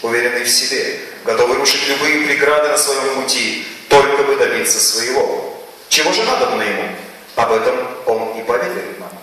уверенный в себе, готовый рушить любые преграды на своем пути, только бы добиться своего. Чего же надобно ему? Об этом он и поведает нам.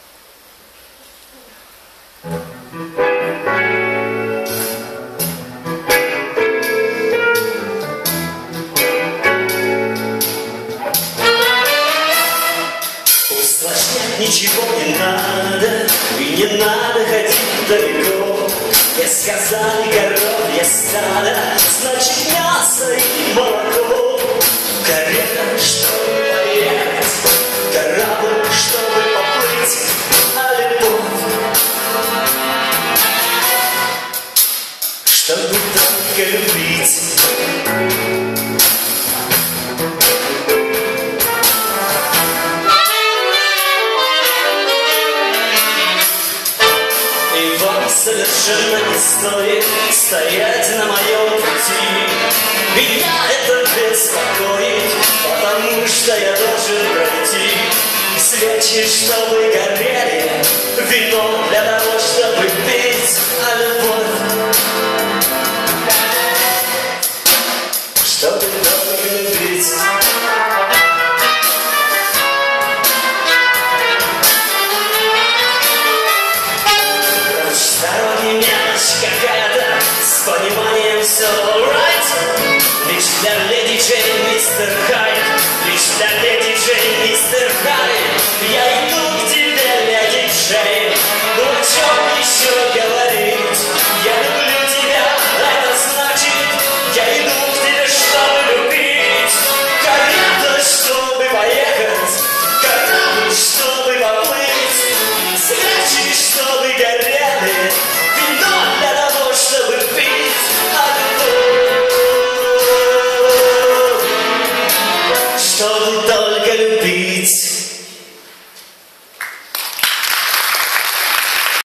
Усложнять ничего не надо, и не надо ходить далеко. Мне сказали, коровье стадо, значит мясо и молоко. Карета, чтобы поехать, корабль, чтобы поплыть, а любовь, чтобы только любить. Совершенно не стоит стоять на моем пути. Меня это беспокоит, потому что я должен пройти. Свечи, чтобы горели, вино для того, чтобы пить, а любовь, чтобы только любить. Какая-то с пониманием все alright. Лишь для леди Джейн, мистер Хайд, лишь для леди Джейн, мистер Хайд. Я